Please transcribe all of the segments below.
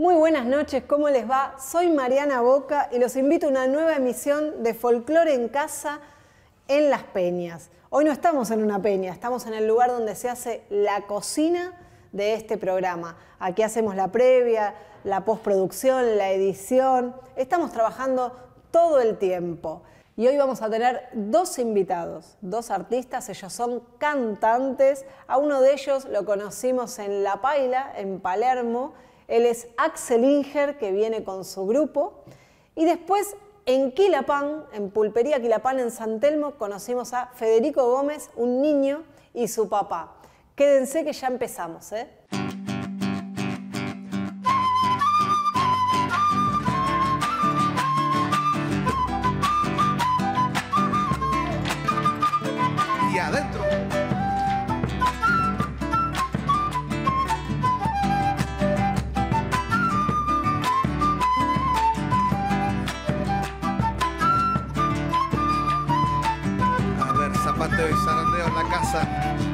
Muy buenas noches, ¿cómo les va? Soy Mariana Boca y los invito a una nueva emisión de Folclore en Casa en Las Peñas. Hoy no estamos en una peña, estamos en el lugar donde se hace la cocina de este programa. Aquí hacemos la previa, la postproducción, la edición. Estamos trabajando todo el tiempo. Y hoy vamos a tener dos invitados, dos artistas, ellos son cantantes. A uno de ellos lo conocimos en La Paila, en Palermo. Él es Axel Inger, que viene con su grupo. Y después en Quilapán, en Pulpería Quilapán, en San Telmo, conocimos a Federico Gómez, un niño, y su papá. Quédense que ya empezamos, ¿eh? Y adentro. A ver, zapateo y zarandeo en la casa.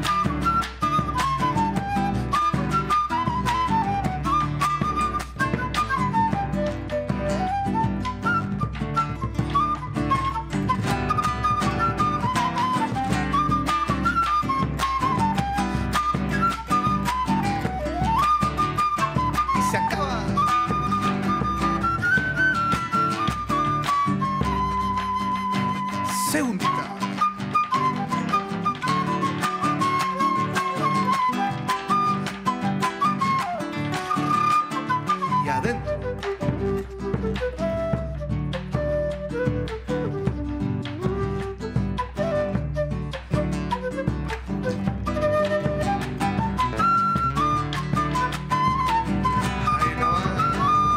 Se acaba. Segundita. Y adentro. Ahí nomás.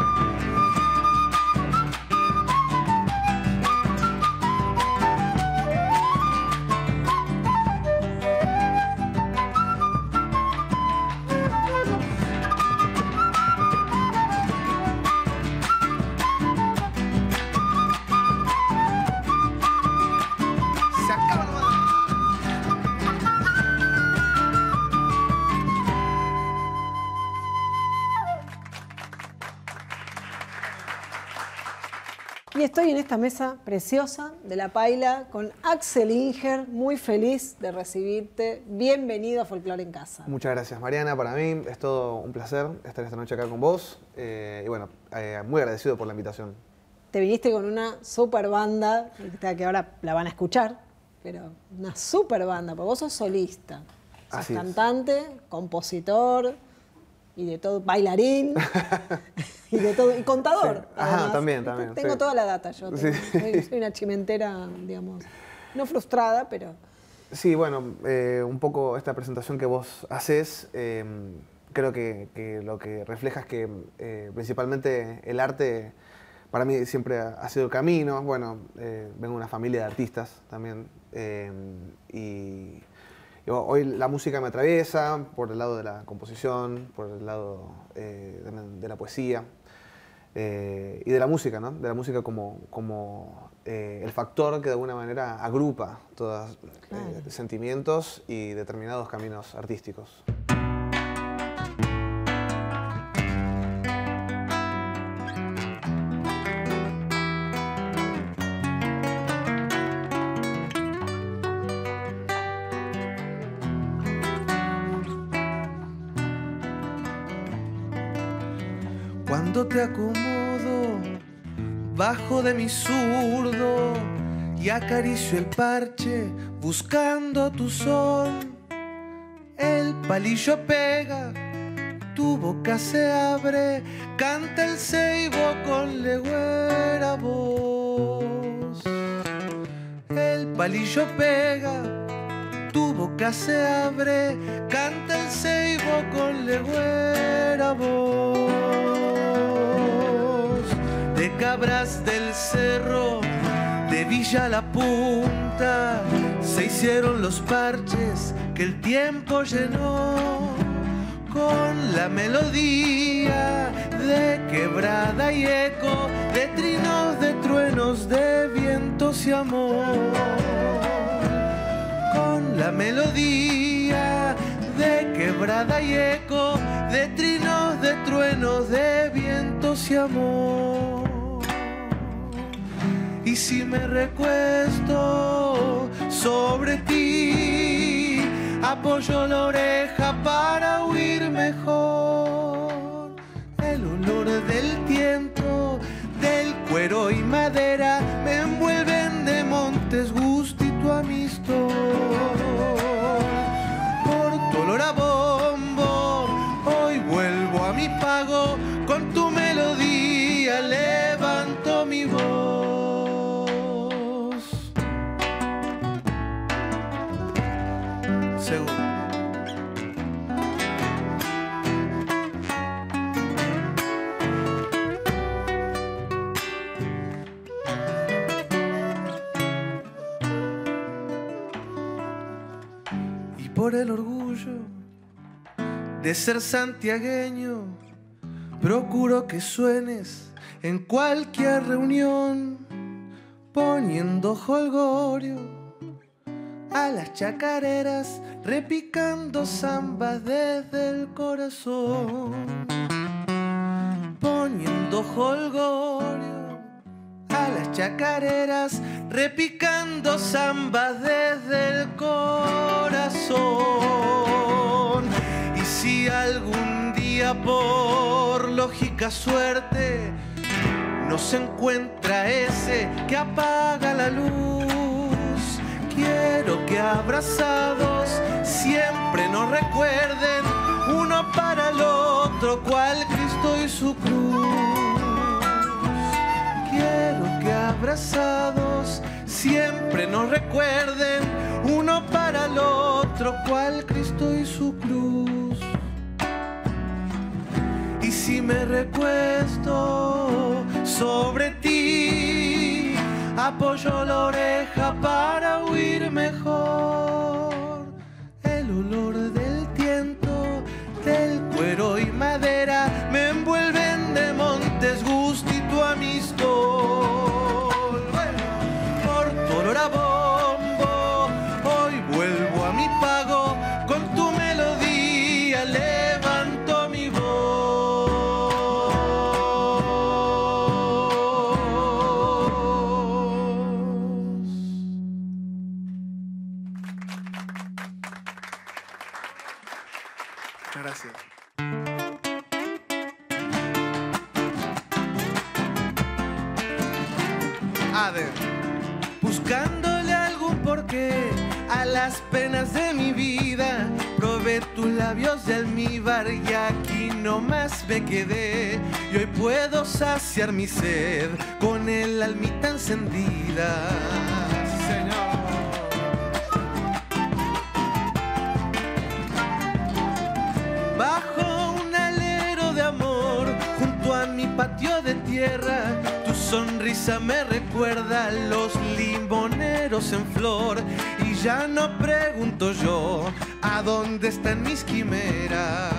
Se acaba nomás. Y estoy en esta mesa preciosa de La Paila con Axel Inger, muy feliz de recibirte. Bienvenido a Folclore en Casa. Muchas gracias, Mariana. Para mí es todo un placer estar esta noche acá con vos. Y bueno, muy agradecido por la invitación. Te viniste con una super banda, que ahora la van a escuchar, pero una super banda, porque vos sos solista. Sos Así es. cantante, compositor y de todo, bailarín y de todo, y contador. Sí. Ajá, además. también, Tengo sí. toda la data yo. Sí. Soy una chimentera, digamos, no frustrada, pero... Sí, bueno, un poco esta presentación que vos haces, creo que lo que refleja es que principalmente el arte para mí siempre ha sido el camino. Bueno, vengo de una familia de artistas también y hoy la música me atraviesa por el lado de la composición, por el lado de la poesía y de la música, ¿no? De la música como el factor que de alguna manera agrupa todos sentimientos y determinados caminos artísticos. Cuando te acomodo bajo de mi zurdo y acaricio el parche buscando tu sol, el palillo pega, tu boca se abre, canta el ceibo con legüera voz. El palillo pega, tu boca se abre, canta el ceibo con legüera voz. De Cabras del Cerro, de Villa La Punta, se hicieron los parches que el tiempo llenó con la melodía de quebrada y eco, de trinos, de truenos, de vientos y amor. Con la melodía de quebrada y eco de trinos, de truenos, de vientos y amor. Y si me recuesto sobre ti, apoyo la oreja para huir mejor. El olor del tiempo, del cuero y madera me envuelven de montes gustito amisto. Por tu olor a bombo, hoy vuelvo a mi pago, con tu melodía levanto mi voz. Seguro. Y por el orgullo de ser santiagueño, procuro que suenes en cualquier reunión, poniendo jolgorio a las chacareras, repicando zambas desde el corazón, poniendo jolgorio a las chacareras, repicando zambas desde el corazón. Y si algún día por lógica suerte no se encuentra ese que apaga la luz, quiero que abrazados siempre nos recuerden, uno para el otro, cual Cristo y su cruz. Quiero que abrazados siempre nos recuerden, uno para el otro, cual Cristo y su cruz. Y si me recuesto sobre ti, apoyo la oreja para huir mejor. El olor del tiento, del cuero y madera me envuelven de montes gustito amistol. Por tu olor a bombo, hoy vuelvo a mi pago, con tu melodía levanto mi voz. Gracias. Ade. Buscándole algún porqué a las penas de mi vida, probé tus labios de almíbar y aquí nomás me quedé. Y hoy puedo saciar mi sed con el almita encendida. Sí, señor. Bajo un alero de amor, junto a mi patio de tierra, tu sonrisa me recuerda a los limoneros en flor. Y ya no pregunto yo a dónde están mis quimeras.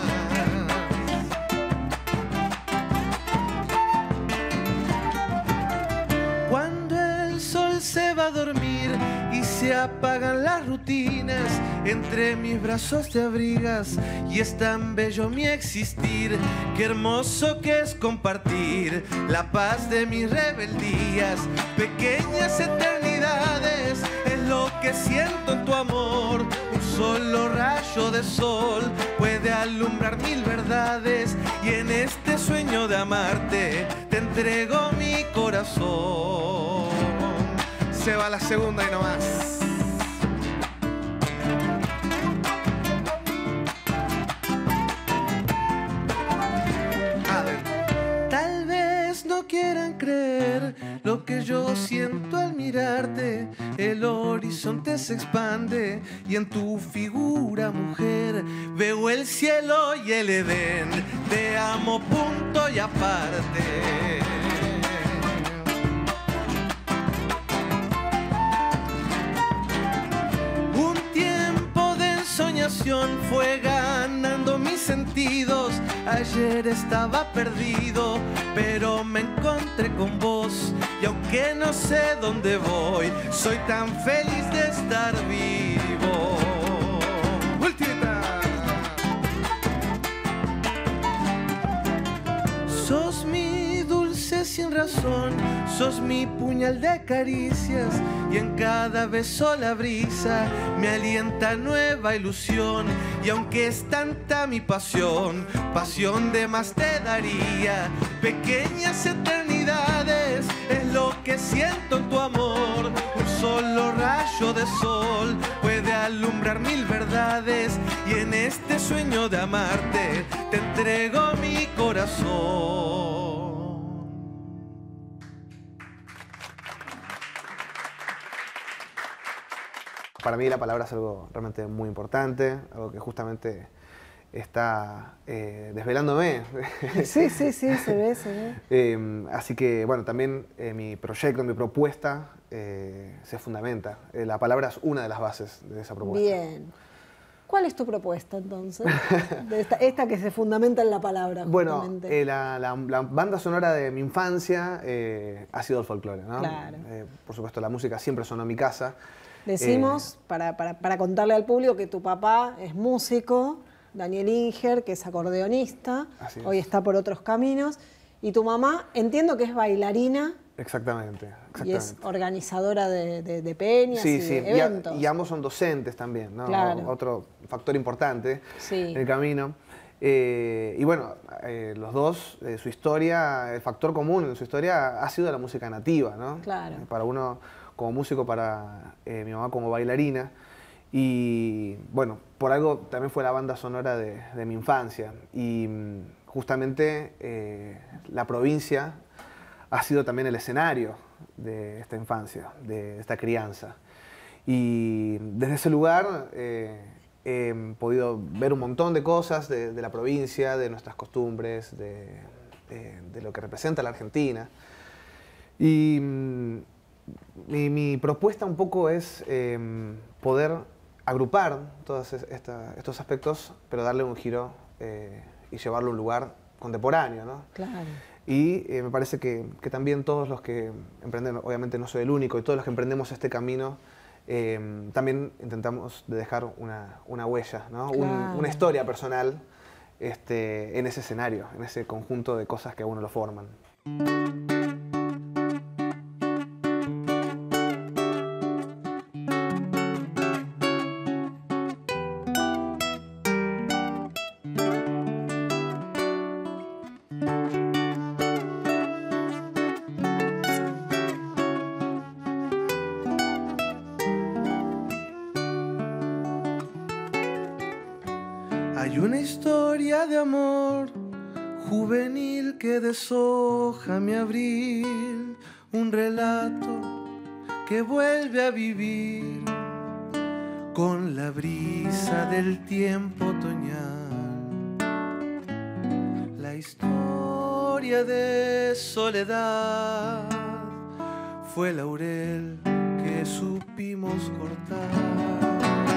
Cuando el sol se va a dormir y se apagan las rutinas, entre mis brazos te abrigas y es tan bello mi existir. Qué hermoso que es compartir la paz de mis rebeldías. Pequeñas eternidades es lo que siento en tu amor. Un solo rayo de sol puede alumbrar mil verdades, y en este sueño de amarte te entrego mi corazón. Se va la segunda y no más. Tal vez no quieran creer lo que yo siento al mirarte. El horizonte se expande y en tu figura, mujer, veo el cielo y el Edén. Te amo, punto y aparte. Un tiempo de ensoñación fue ganando mis sentidos. Ayer estaba perdido, pero me encontré con vos. Y aunque no sé dónde voy, soy tan feliz de estar vivo. Ultimita. corazón, sos mi puñal de caricias y en cada beso la brisa me alienta nueva ilusión. Y aunque es tanta mi pasión, pasión de más te daría. Pequeñas eternidades es lo que siento en tu amor. Un solo rayo de sol puede alumbrar mil verdades y en este sueño de amarte te entrego mi corazón. Para mí la palabra es algo realmente muy importante, algo que justamente está desvelándome. Sí, se ve. Así que, bueno, también mi proyecto, mi propuesta se fundamenta. La palabra es una de las bases de esa propuesta. Bien. ¿Cuál es tu propuesta, entonces? De esta que se fundamenta en la palabra, justamente. Bueno, la banda sonora de mi infancia ha sido el folclore, ¿no? Claro. Por supuesto, la música siempre sonó en mi casa. Decimos, para contarle al público, que tu papá es músico, Daniel Inger, que es acordeonista, hoy está por otros caminos, y tu mamá, entiendo que es bailarina. Exactamente. Y es organizadora de peñas y de eventos. Y ambos son docentes también, ¿no? Claro. Otro factor importante en el camino. Y bueno, los dos, su historia, el factor común en su historia ha sido la música nativa, ¿no? Claro. Para uno como músico, para mi mamá como bailarina. Y bueno, por algo también fue la banda sonora de mi infancia. Y justamente la provincia ha sido también el escenario de esta infancia, de esta crianza. Y desde ese lugar he podido ver un montón de cosas de la provincia, de nuestras costumbres, de lo que representa la Argentina. Y mi propuesta un poco es poder agrupar todos estos aspectos, pero darle un giro y llevarlo a un lugar contemporáneo, ¿no? Claro. Y me parece que también todos los que emprenden, obviamente no soy el único, y todos los que emprendemos este camino, también intentamos de dejar una huella, ¿no? Claro. Una historia personal en ese escenario, en ese conjunto de cosas que a uno lo forman. Hay una historia de amor juvenil que deshoja mi abril, un relato que vuelve a vivir con la brisa del tiempo otoñal. La historia de soledad fue el laurel que supimos cortar.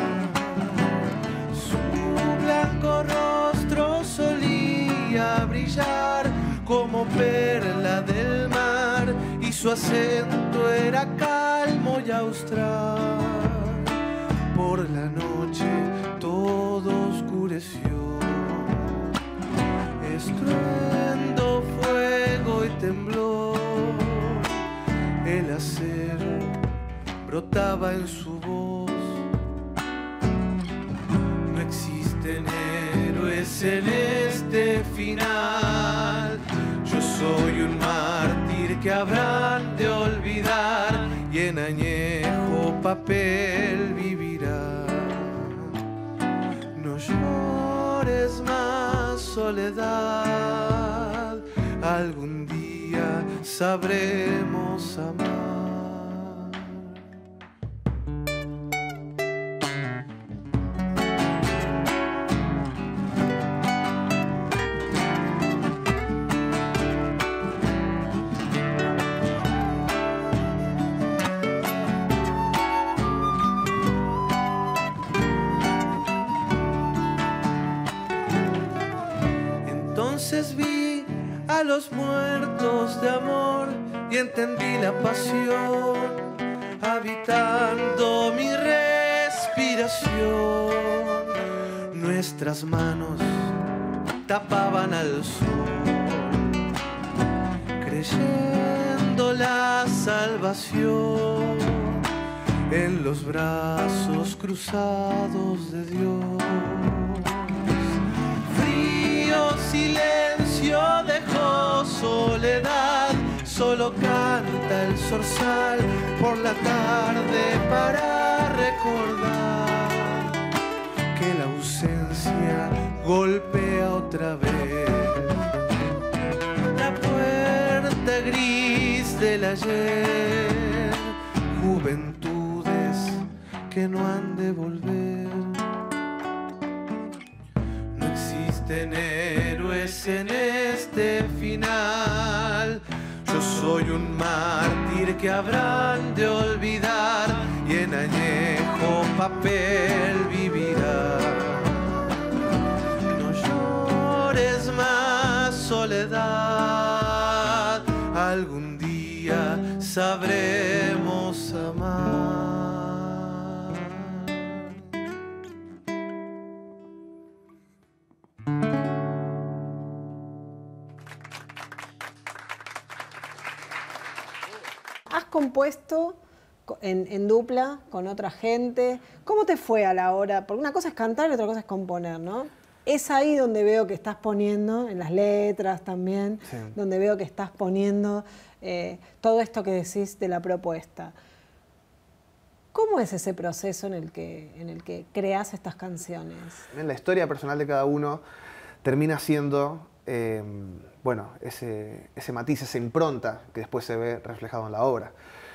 Su blanco rostro solía brillar como perla del mar y su acento era calmo y austral. Por la noche todo oscureció, estruendo, fuego y temblor. El acero brotaba en su voz. No existen héroes en este final. Yo soy un mártir que habrán de olvidar y en añejo papel vivirá. No llores más, soledad. Algún día sabremos amar. Entonces vi a los muertos de amor y entendí la pasión habitando mi respiración. Nuestras manos tapaban al sol. creyendo la salvación en los brazos cruzados de Dios. Frío silencio dejó soledad, solo canta el zorzal por la tarde para recordar que la ausencia golpea otra vez la puerta gris del ayer, juventudes que no han de volver. No existen héroes en este final, yo soy un mártir que habrán de olvidar y en añejo papel vivirá. No llores más, soledad, algún día sabremos amar. ¿Has compuesto en dupla con otra gente? ¿Cómo te fue a la hora? Porque una cosa es cantar y otra cosa es componer, ¿no? Es ahí donde veo que estás poniendo, en las letras también, sí, donde veo que estás poniendo todo esto que decís de la propuesta. ¿Cómo es ese proceso en el que creas estas canciones? En la historia personal de cada uno termina siendo bueno, ese matiz, esa impronta que después se ve reflejado en la obra.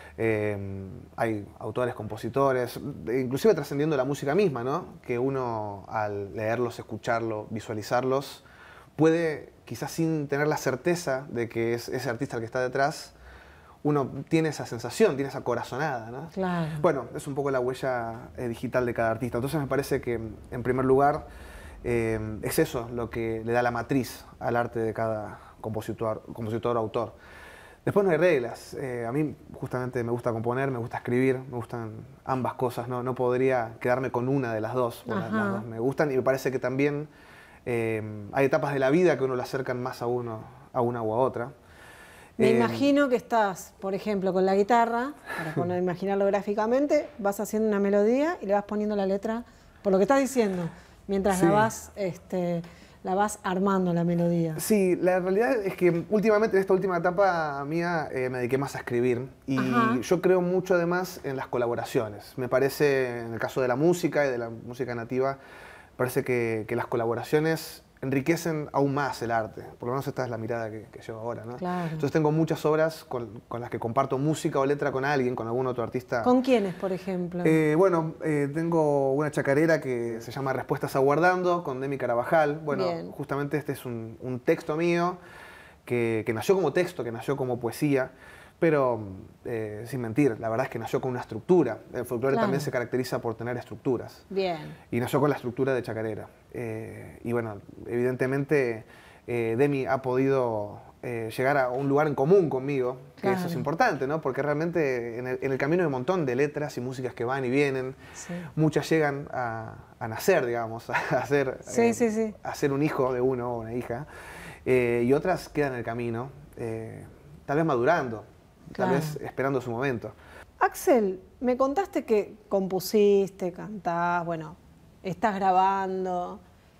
Hay autores, compositores, inclusive trascendiendo la música misma, ¿no? Que uno al leerlos, escucharlos, visualizarlos, puede, quizás sin tener la certeza de que es ese artista el que está detrás, uno tiene esa sensación, tiene esa corazonada, ¿no? Claro. Bueno, es un poco la huella digital de cada artista. Entonces me parece que, en primer lugar, es eso lo que le da la matriz al arte de cada compositor o autor. Después no hay reglas. A mí justamente me gusta componer, me gusta escribir, me gustan ambas cosas. No podría quedarme con una de las dos. Las dos me gustan y me parece que también hay etapas de la vida que uno le acercan más a una u a otra. Me imagino que estás, por ejemplo, con la guitarra, para imaginarlo gráficamente, vas haciendo una melodía y le vas poniendo la letra, por lo que estás diciendo, mientras sí, la vas armando la melodía. Sí, la realidad es que últimamente, en esta última etapa mía, me dediqué más a escribir. Y yo creo mucho además en las colaboraciones. Me parece, en el caso de la música y de la música nativa, parece que las colaboraciones enriquecen aún más el arte. Por lo menos esta es la mirada que llevo ahora, ¿no? Claro. Entonces tengo muchas obras con las que comparto música o letra con alguien, con algún otro artista. ¿Con quiénes, por ejemplo? Tengo una chacarera que se llama Respuestas Aguardando, con Demi Carabajal. Bueno, bien, justamente este es un texto mío que nació como texto, que nació como poesía, pero sin mentir, la verdad es que nació con una estructura. El folclore también se caracteriza por tener estructuras. Bien. Y nació con la estructura de chacarera. Y bueno, evidentemente Demi ha podido llegar a un lugar en común conmigo, que eso es importante, ¿no? Porque realmente en el camino hay un montón de letras y músicas que van y vienen. Sí. Muchas llegan a nacer, digamos, a ser un hijo de uno o una hija. Y otras quedan en el camino, tal vez madurando. Tal vez esperando su momento. Axel, me contaste que compusiste, cantás, bueno, estás grabando.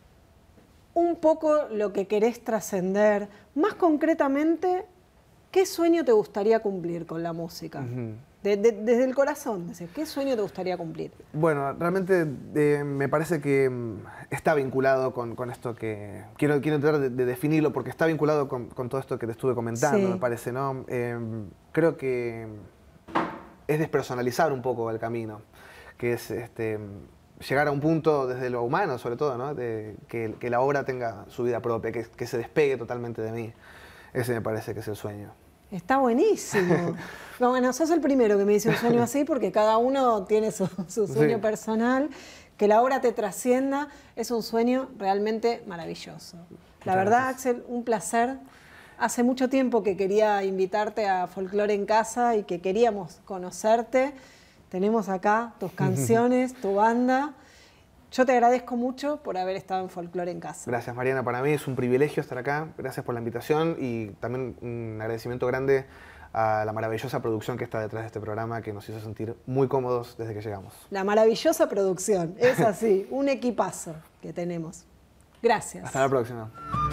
Un poco lo que querés trascender. Más concretamente, ¿qué sueño te gustaría cumplir con la música? Desde el corazón, ¿qué sueño te gustaría cumplir? Bueno, realmente me parece que está vinculado con esto que... Quiero tratar de definirlo porque está vinculado con todo esto que te estuve comentando, sí, me parece, ¿no? Creo que es despersonalizar un poco el camino, que es llegar a un punto desde lo humano, sobre todo, ¿no? Que la obra tenga su vida propia, que se despegue totalmente de mí. Ese me parece que es el sueño. Está buenísimo. No, bueno, sos el primero que me dice un sueño así porque cada uno tiene su sueño personal. Que la obra te trascienda es un sueño realmente maravilloso. La verdad, Axel, un placer. Hace mucho tiempo que quería invitarte a Folclore en Casa y que queríamos conocerte. Tenemos acá tus canciones, tu banda. Yo te agradezco mucho por haber estado en Folclore en Casa. Gracias, Mariana. Para mí es un privilegio estar acá. Gracias por la invitación y también un agradecimiento grande a la maravillosa producción que está detrás de este programa, que nos hizo sentir muy cómodos desde que llegamos. La maravillosa producción, es así, un equipazo que tenemos. Gracias. Hasta la próxima.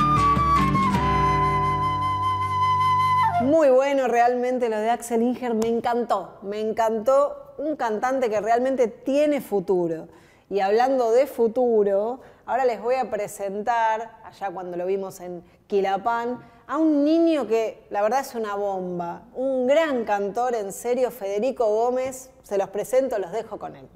Muy bueno realmente lo de Axel Inger, me encantó, un cantante que realmente tiene futuro. Y hablando de futuro, ahora les voy a presentar, allá cuando lo vimos en Quilapán, a un niño que la verdad es una bomba, un gran cantor, en serio, Federico Gómez. Se los presento, los dejo con él.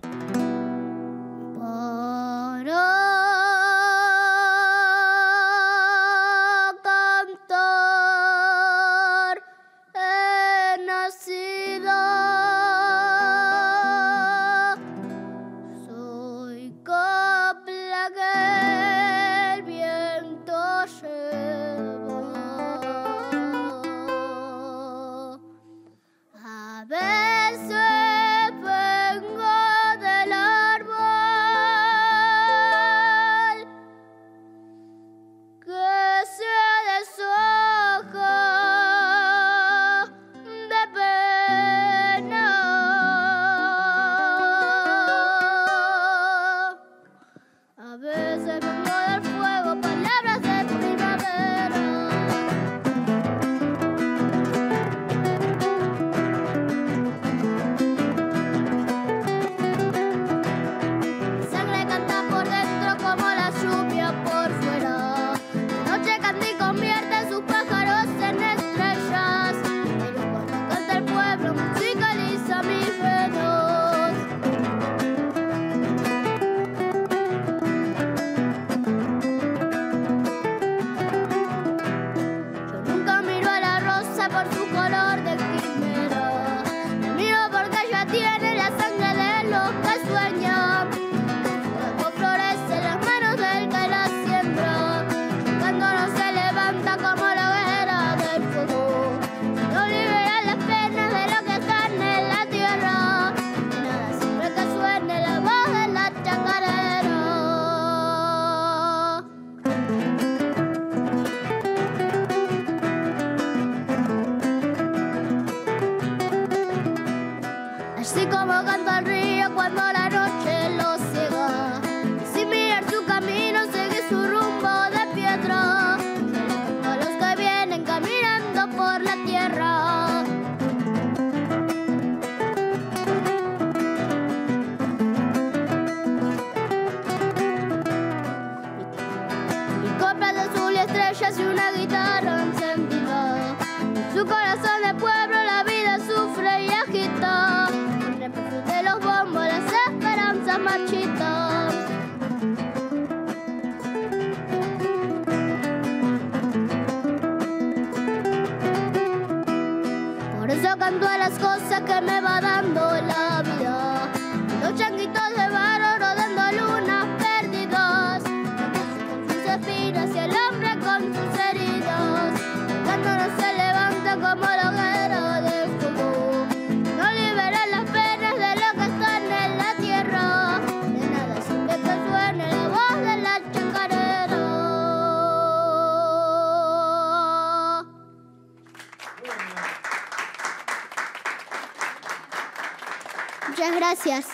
Muchas gracias.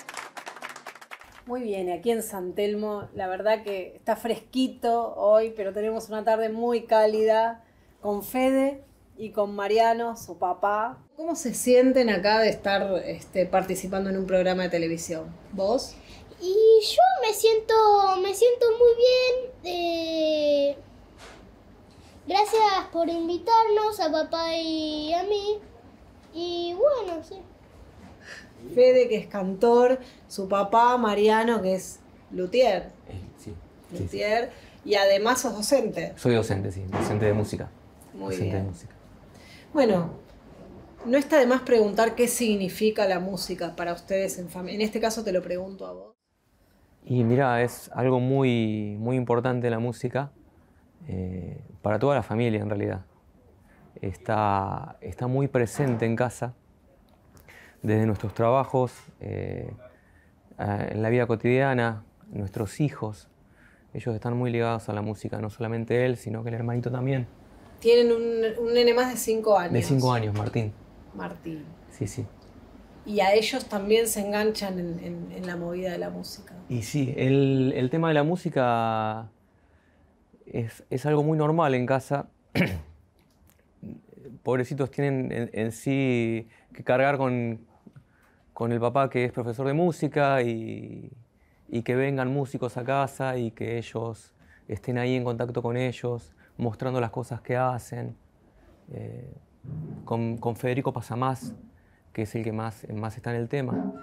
Muy bien, aquí en San Telmo, la verdad que está fresquito hoy, pero tenemos una tarde muy cálida con Fede y con Mariano, su papá. ¿Cómo se sienten acá de estar participando en un programa de televisión? ¿Vos? Y yo me siento muy bien. Gracias por invitarnos a papá y a mí. Y bueno, sí. Fede, que es cantor, su papá, Mariano, que es luthier. Sí. Luthier, sí. Y además sos docente. Soy docente, sí, docente de música. Muy docente bien. De música. Bueno, no está de más preguntar qué significa la música para ustedes en familia. En este caso te lo pregunto a vos. Y mira, es algo muy, muy importante la música para toda la familia en realidad. Está muy presente en casa. Desde nuestros trabajos, en la vida cotidiana, nuestros hijos. Ellos están muy ligados a la música, no solamente él, sino que el hermanito también. Tienen un nene más de 5 años. De 5 años, Martín. Martín. Sí, sí. Y a ellos también se enganchan en la movida de la música. Y sí, el tema de la música es algo muy normal en casa. Pobrecitos tienen en sí que cargar con el papá que es profesor de música y que vengan músicos a casa y que ellos estén ahí en contacto con ellos, mostrando las cosas que hacen. Con Federico pasa más, que es el que más está en el tema.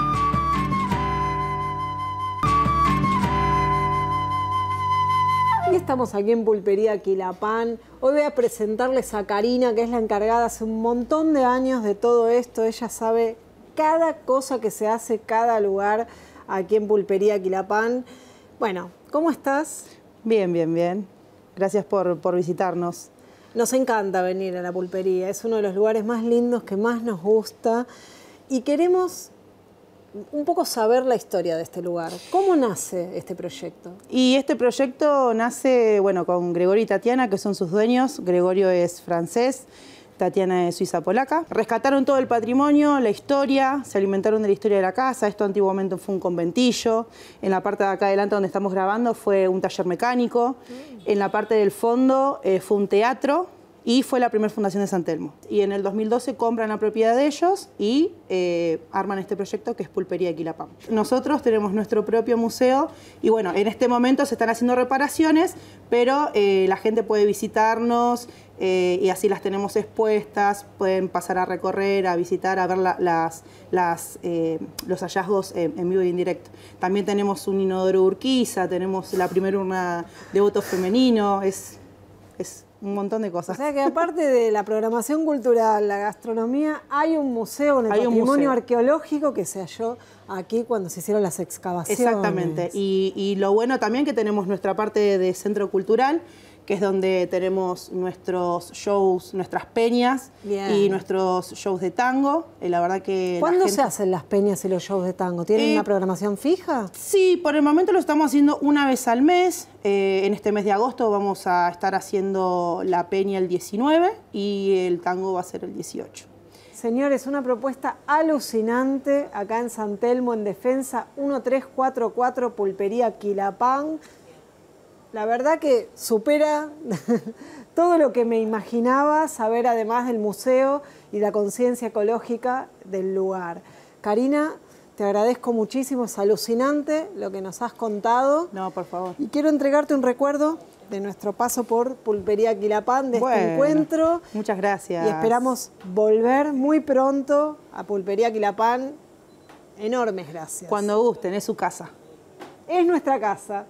Hoy estamos aquí en Pulpería Quilapán. Hoy voy a presentarles a Karina, que es la encargada hace un montón de años de todo esto. Ella sabe cada cosa que se hace, cada lugar aquí en Pulpería Quilapán. Bueno, ¿cómo estás? Bien, bien, bien. Gracias por visitarnos. Nos encanta venir a la pulpería, es uno de los lugares más lindos que más nos gusta y queremos un poco saber la historia de este lugar. ¿Cómo nace este proyecto? Y este proyecto nace, bueno, con Gregorio y Tatiana, que son sus dueños. Gregorio es francés, Tatiana es suiza-polaca. Rescataron todo el patrimonio, la historia, se alimentaron de la historia de la casa. Esto antiguamente fue un conventillo. En la parte de acá adelante donde estamos grabando fue un taller mecánico. En la parte del fondo fue un teatro y fue la primera fundación de San Telmo. Y en el 2012 compran la propiedad de ellos y arman este proyecto que es Pulpería Quilapán. Nosotros tenemos nuestro propio museo y bueno, en este momento se están haciendo reparaciones, pero la gente puede visitarnos y así las tenemos expuestas, pueden pasar a recorrer, a visitar, a ver los hallazgos en vivo y en directo. También tenemos un inodoro Urquiza, tenemos la primera urna de voto femenino, es un montón de cosas. O sea que aparte de la programación cultural, la gastronomía, hay un museo, un patrimonio arqueológico que se halló aquí cuando se hicieron las excavaciones. Exactamente. Y lo bueno también que tenemos nuestra parte de centro cultural, que es donde tenemos nuestros shows, nuestras peñas. Bien. Y nuestros shows de tango. La verdad que ¿Cuándo se hacen las peñas y los shows de tango? ¿Tienen una programación fija? Sí, por el momento lo estamos haciendo una vez al mes. En este mes de agosto vamos a estar haciendo la peña el 19 y el tango va a ser el 18. Señores, una propuesta alucinante acá en San Telmo, en Defensa 1344, Pulpería Quilapán. La verdad que supera todo lo que me imaginaba saber, además del museo y la conciencia ecológica del lugar. Karina, te agradezco muchísimo, es alucinante lo que nos has contado. No, por favor. Y quiero entregarte un recuerdo de nuestro paso por Pulpería Quilapán, de este encuentro. Muchas gracias. Y esperamos volver muy pronto a Pulpería Quilapán. Enormes gracias. Cuando gusten, es su casa. Es nuestra casa.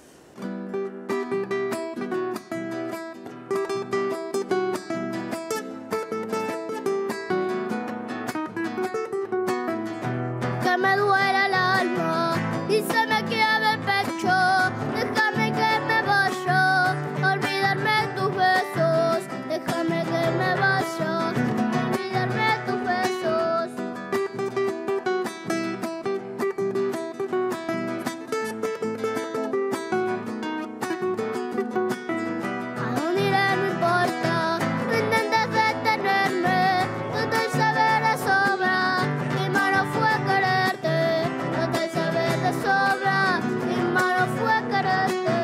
Que me duela el alma y se me quiebra el pecho. Déjame que me vaya, olvidarme tus besos. Déjame que me vaya, olvidarme tus besos. A dónde iré no importa, no intentes detenerme. Trato de saber de sobra, mi mano fue quererte. Trato de saber de sobra, mi mano fue quererte.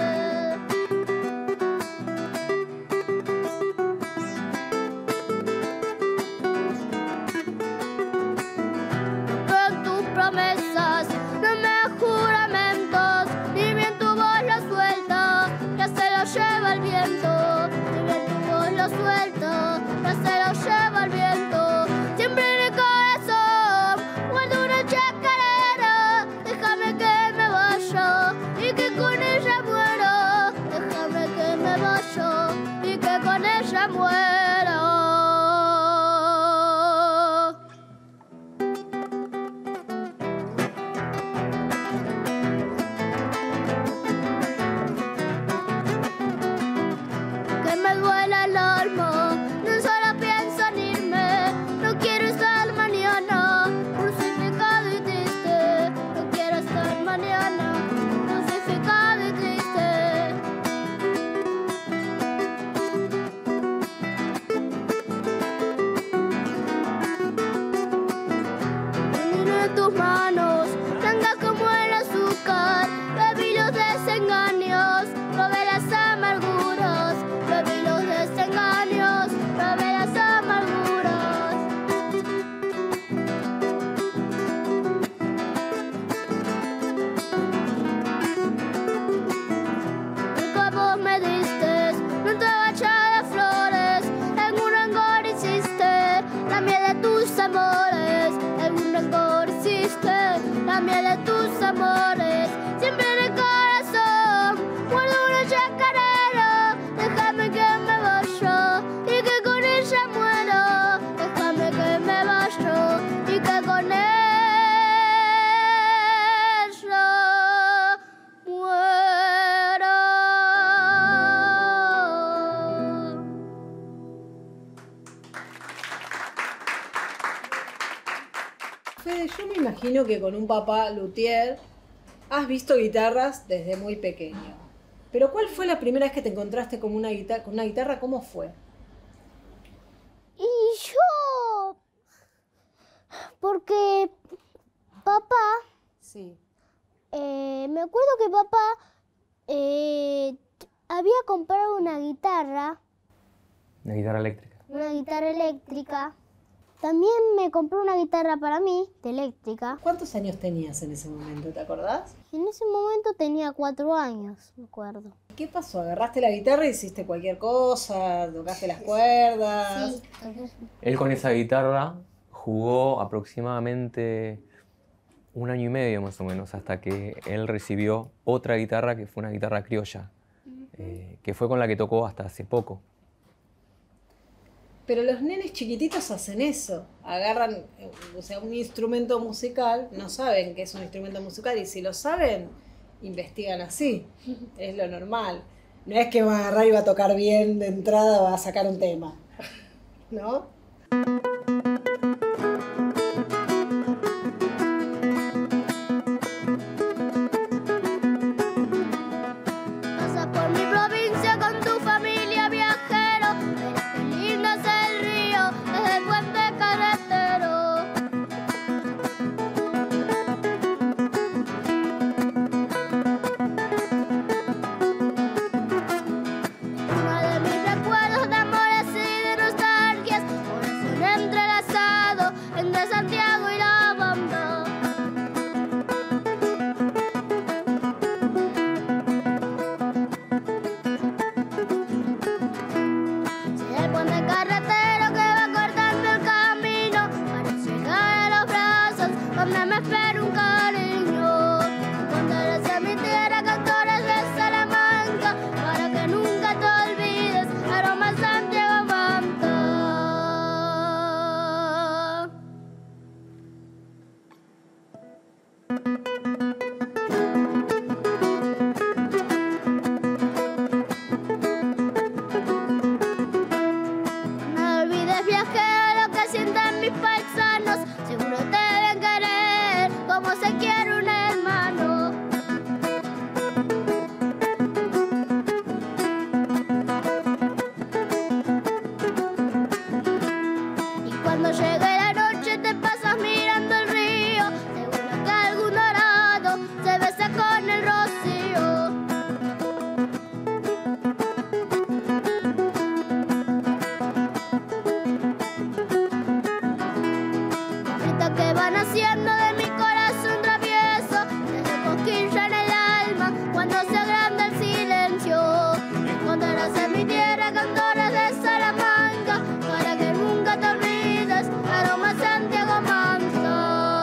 En tus promesas, no me juramentos, ni bien tu voz lo suelta, ya se lo lleva el viento. Ni bien tu voz lo suelta, ya se lo lleva el viento. Siempre en el corazón guardo una chacarera. Déjame que me vaya y que con ella muera. Déjame que me vaya y que con ella muera. Que me duela el alma, no solo pienso en irme. No quiero estar mañana crucificado y triste. No quiero estar mañana Fede, yo me imagino que con un papá luthier has visto guitarras desde muy pequeño. Pero ¿cuál fue la primera vez que te encontraste con una guitarra? ¿Cómo fue? Y yo, porque papá, Sí. me acuerdo que papá había comprado una guitarra eléctrica. También me compró una guitarra para mí, de eléctrica. ¿Cuántos años tenías en ese momento? ¿Te acordás? En ese momento tenía 4 años, me acuerdo. ¿Qué pasó? ¿Agarraste la guitarra y hiciste cualquier cosa? ¿Tocaste las cuerdas? Sí, Él con esa guitarra jugó aproximadamente 1 año y medio más o menos, hasta que él recibió otra guitarra que fue una guitarra criolla, que fue con la que tocó hasta hace poco. Pero los nenes chiquititos hacen eso, agarran, un instrumento musical, no saben que es un instrumento musical y si lo saben, investigan así, es lo normal. No es que va a agarrar y va a tocar bien de entrada, va a sacar un tema, ¿no? Pasa por mi provincia con tu familia viajero. Verás qué lindo es el río desde el puente carretero. Uno de mis recuerdos de amores y de nostalgias, corazón entrelazado entre Santiago y la Bamba. El puente carretero que va cortando el camino para llegar a los brazos donde me espera un cariño. Cantarás en mi tierra cantores de Salamanca para que nunca te olvides, aroma Santiago Manta. No olvides, viajero, lo que sienten mis paisanos. Seguro te deben querer como se quiere un hermano. Y cuando llegue la noche te pasas mirando el río. Seguro que algún dorado se besa con el rocío. Grito que van haciendo de mi corazón travieso, desde cosquilla en el alma, cuando se agranda el silencio. Encontrarás en mi tierra cantores de Salamanca, para que nunca te olvides, aroma Santiago Manta.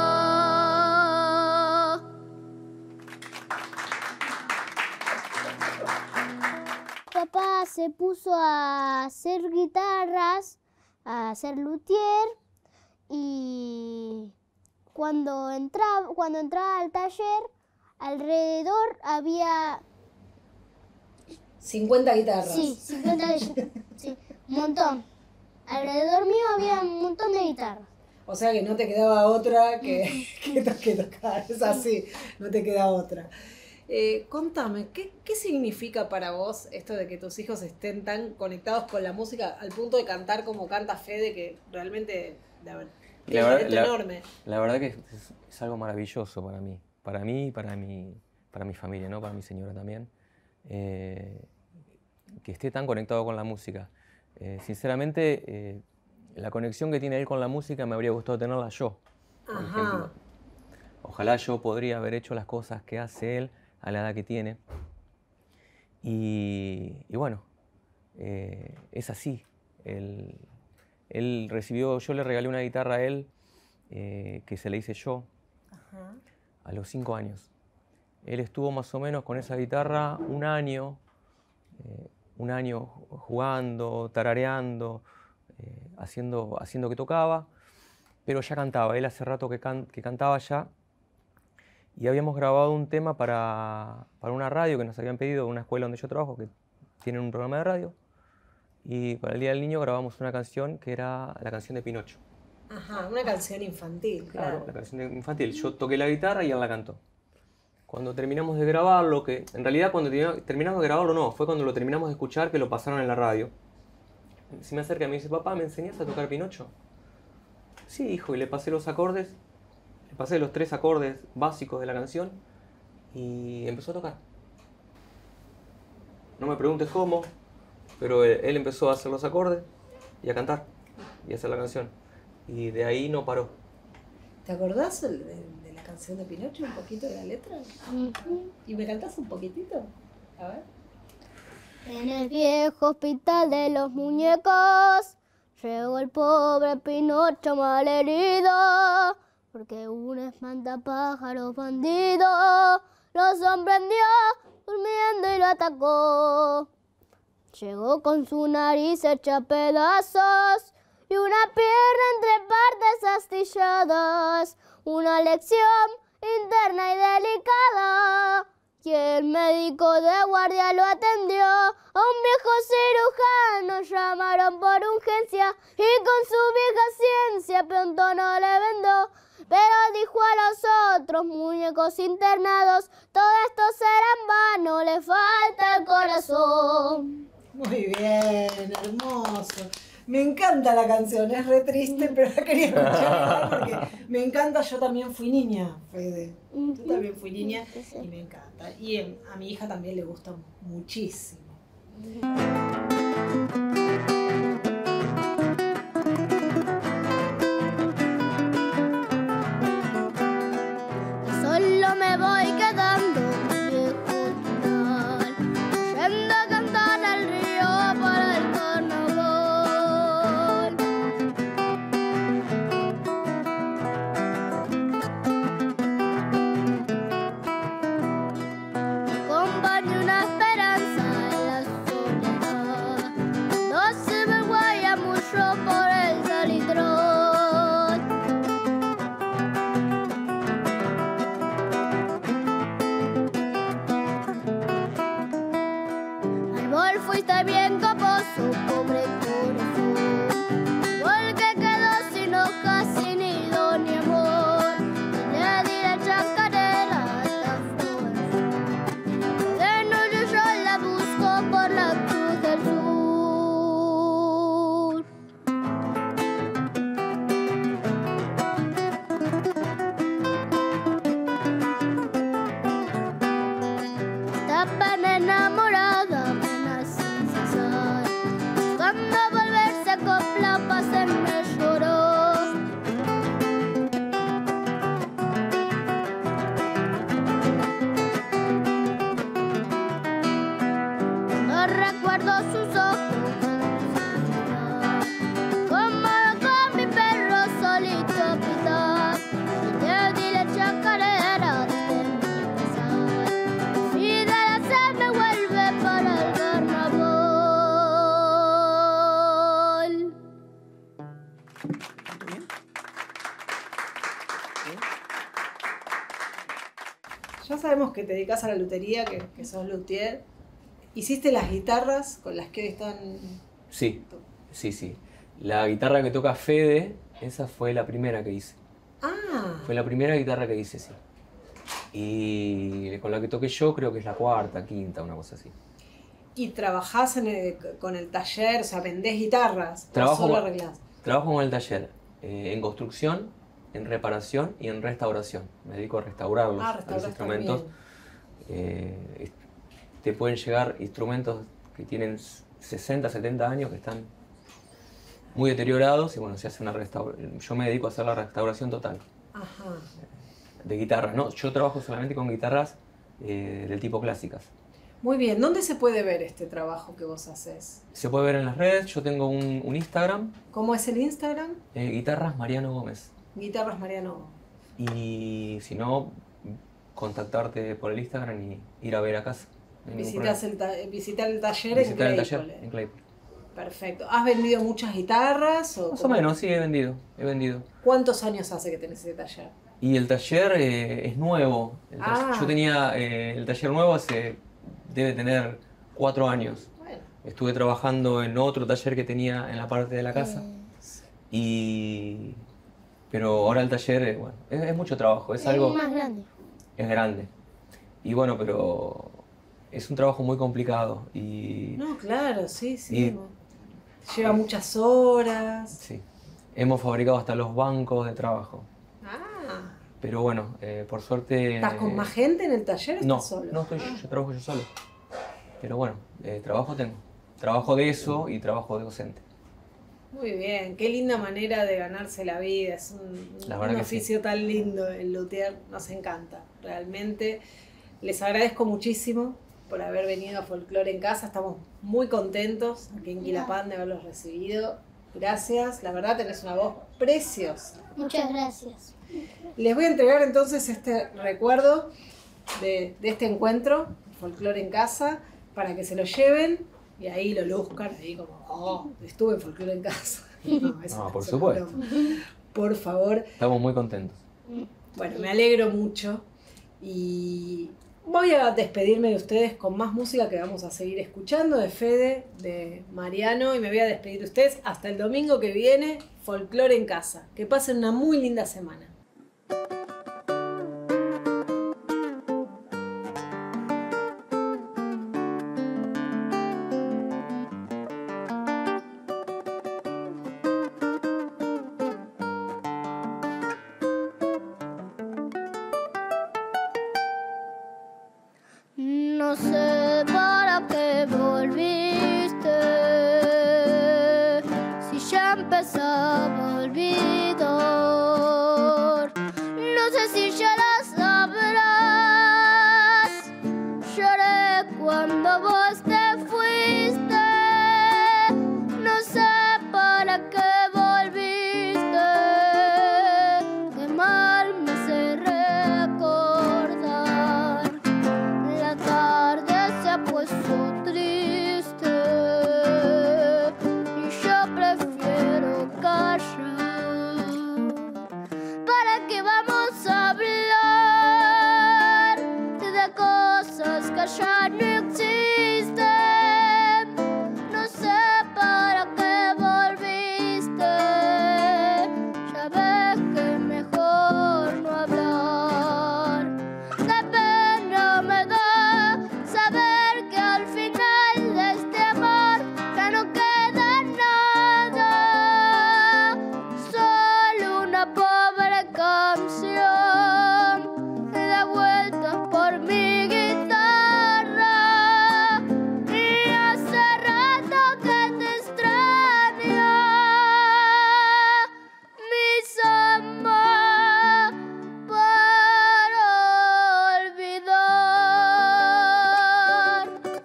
Papá se puso a hacer guitarras, a hacer luthier. Y cuando entraba al taller, alrededor había 50 guitarras. sí, 50 sí, un montón. Alrededor mío había un montón de guitarras. O sea que no te quedaba otra que tocar, es así, no te queda otra. Contame, ¿qué significa para vos esto de que tus hijos estén tan conectados con la música al punto de cantar como canta Fede, que realmente tiene un talento enorme? La verdad que es algo maravilloso para mí y para mi familia, ¿no? Para mi señora también, que esté tan conectado con la música. Sinceramente, la conexión que tiene él con la música me habría gustado tenerla yo, por Ajá. ejemplo. Ojalá yo podría haber hecho las cosas que hace él a la edad que tiene. Y bueno, es así. Él recibió, yo le regalé una guitarra a él que se la hice yo a los 5 años. Él estuvo más o menos con esa guitarra un año jugando, tarareando, haciendo que tocaba, pero ya cantaba. Él hace rato que cantaba ya. Y habíamos grabado un tema para una radio que nos habían pedido, una escuela donde yo trabajo, que tienen un programa de radio. Y para el Día del Niño grabamos una canción que era la canción de Pinocho. Ajá, una canción infantil, claro. La canción infantil. Yo toqué la guitarra y él la cantó. Cuando terminamos de grabarlo, que en realidad cuando terminamos de grabarlo no, fue cuando lo terminamos de escuchar que lo pasaron en la radio. Se me acerca y me dice, papá, ¿me enseñás a tocar Pinocho? Sí, hijo, y le pasé los acordes, le pasé los 3 acordes básicos de la canción y empezó a tocar. No me preguntes cómo, pero él empezó a hacer los acordes y a cantar y a hacer la canción. Y de ahí no paró. ¿Te acordás de la canción de Pinocho, un poquito de la letra? ¿Y me cantás un poquitito? A ver. En el viejo hospital de los muñecos llegó el pobre Pinocho malherido, porque un espantapájaros bandido lo sorprendió durmiendo y lo atacó. Llegó con su nariz hecha a pedazos y una pierna entre partes astilladas, una lección interna y delicada. Y el médico de guardia lo atendió, a un viejo cirujano llamaron por urgencia y con su vieja ciencia pronto no le vendó. Pero dijo a los otros muñecos internados, todo esto será en vano, le falta el corazón. Muy bien, hermoso. Me encanta la canción, es re triste, pero la quería escuchar porque me encanta. Yo también fui niña, Fede. Yo también fui niña y me encanta. Y a mi hija también le gusta muchísimo. Solo me voy quedando viejo final, yendo a cantar al río para el carnaval. Acompaño una esperanza en la soledad, no se me guaya mucho por el salitrón. Árbol fuiste bien caposo, pobre corazón, porque quedó sin hojas, sin nido ni amor. Y le di la chacarera a esta flor, de noche yo la busco por la cruz del sur. Esta pena enamorada me nace sin cesar, cuando volverse copla pase me lloró. No recuerdo sus ojos, como con mi perro solito a pisar. Yo te di la chacarera desde mi empezar, y de la sed me vuelve para el carnaval. Ya sabemos que te dedicas a la lutería, que sos luthier. ¿Hiciste las guitarras con las que hoy están? Sí. La guitarra que toca Fede, esa fue la primera que hice. Ah, Fue la primera guitarra que hice, sí. Y con la que toqué yo creo que es la cuarta, quinta, una cosa así. ¿y trabajás con el taller? O sea, ¿vendés guitarras? ¿O Trabajo solo con- arreglás? Trabajo con el taller, en construcción, en reparación y en restauración. Me dedico a restaurar los Restaurás instrumentos. Te pueden llegar instrumentos que tienen 60, 70 años, que están muy deteriorados y bueno, se hace una restauración. Yo me dedico a hacer la restauración total Ajá. de guitarras, ¿no? Yo trabajo solamente con guitarras del tipo clásicas. Muy bien, ¿dónde se puede ver este trabajo que vos haces? Se puede ver en las redes, yo tengo un Instagram, ¿Cómo es el Instagram? Guitarras Mariano Gómez. Guitarras Mariano. Y si no, contactarte por el Instagram y ir a ver a casa. No hay ningún problema. Visitar el taller Visitar en el taller Claypole. en Claypole. Perfecto. ¿Has vendido muchas guitarras? Más o menos, sí, he vendido. ¿Cuántos años hace que tenés ese taller? Y el taller es nuevo. Yo tenía el taller nuevo debe tener 4 años. Bueno, Estuve trabajando en otro taller que tenía en la parte de la casa. Y Pero ahora el taller, bueno, es mucho trabajo, es algo... más grande. Es grande. Y bueno, pero es un trabajo muy complicado y... No, claro, sí. Y- Lleva muchas horas. Sí. Hemos fabricado hasta los bancos de trabajo. Ah. Pero bueno, por suerte... ¿Estás con más gente en el taller o No, estás solo? no, yo trabajo yo solo. Pero bueno, trabajo tengo. Trabajo de eso y trabajo de docente. Muy bien, qué linda manera de ganarse la vida, es La un verdad que oficio tan lindo, el luthier nos encanta, realmente. Les agradezco muchísimo por haber venido a Folclore en Casa, estamos muy contentos aquí en Quilapán de haberlos recibido. Gracias, la verdad tenés una voz preciosa. Muchas gracias. Les voy a entregar entonces este recuerdo de este encuentro, Folclore en Casa, para que se lo lleven y ahí lo luzcan, ahí como, oh, estuve en Folclore en Casa. No, eso No, por es una supuesto. broma. Por favor. Estamos muy contentos. Bueno, me alegro mucho y voy a despedirme de ustedes con más música que vamos a seguir escuchando de Fede, de Mariano, y me voy a despedir de ustedes hasta el domingo que viene, Folclore en Casa. Que pasen una muy linda semana. No sé para qué volviste, si ya empezaba a olvidar. No sé si ya la sabrás. Lloré cuando vos te fuiste. No sé para qué volviste. Qué mal me hace recordar. La tarde se ha puesto triste y yo prefiero callar. ¿Para qué vamos a hablar de cosas que ya no existen? No sé para qué volviste. Ya ves que mejor no hablar. Qué pena me da saber que al final de este amor ya no queda nada, solo una pobre canción que da vueltas por mi guitarra. Y hace rato que te extraño, mi samba para olvidar.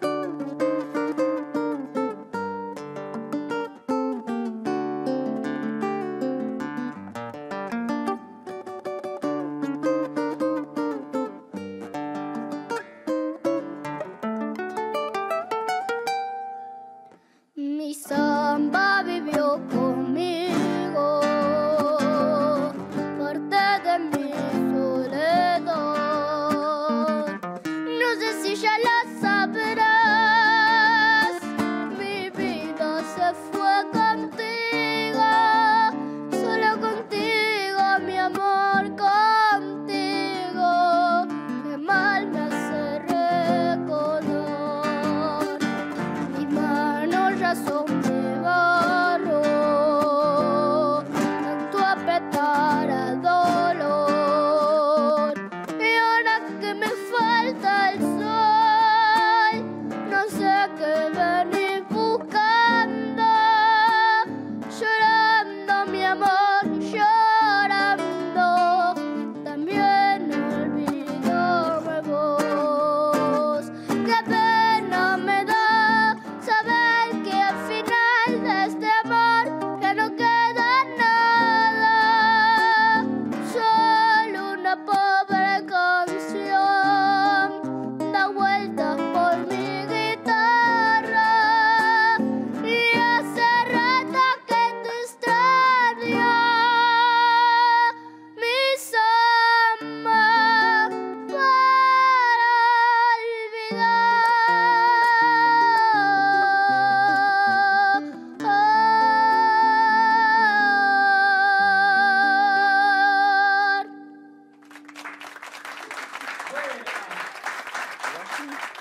Mi samba vivió conmigo, parte de mi soledad. No sé si ya la sabrás. Mi vida se fue contigo, solo contigo, mi amor, contigo. Qué mal me hace recordar. Mis manos ya son de barro, tanto apretar al dolor. Y ahora que me falta el sol, no sé qué venir buscando. Llorando, mi amor, llorando. También olvidóme vos. Qué pena me da saber que al final Gracias.